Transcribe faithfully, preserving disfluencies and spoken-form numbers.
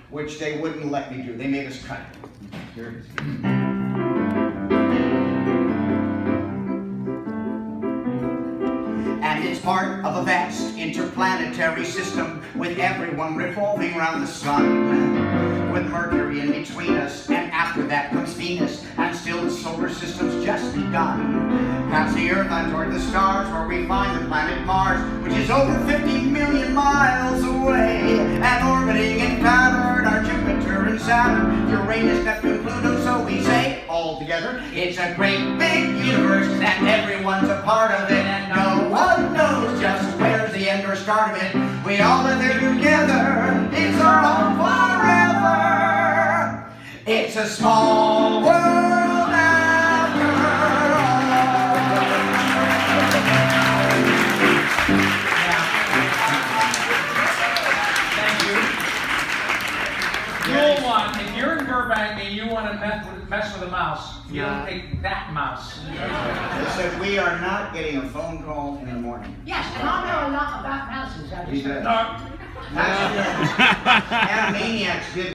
which they wouldn't let me do. They made us cut it. Here it is. And it's part of a vast interplanetary system with everyone revolving around the sun, with Mercury in between us, and after that comes Venus, and still the solar system's just begun. Past the Earth on toward the stars, where we find the planet Mars, which is over fifty million miles away, and orbiting in pattern are Jupiter and Saturn, Uranus, Neptune, Pluto. So we say all together, it's a great big universe, and everyone's a part of it, and no one knows just where's the end or start of it. We all live here together, it's our home forever. It's a small world after all. Thank you. Rule one, if you're in Burbank and you want to mess with, mess with a mouse, you Yeah. don't take that mouse. Listen, we are not getting a phone call in the morning. Yes, and I know a lot about mouses. I He just does. Animaniacs did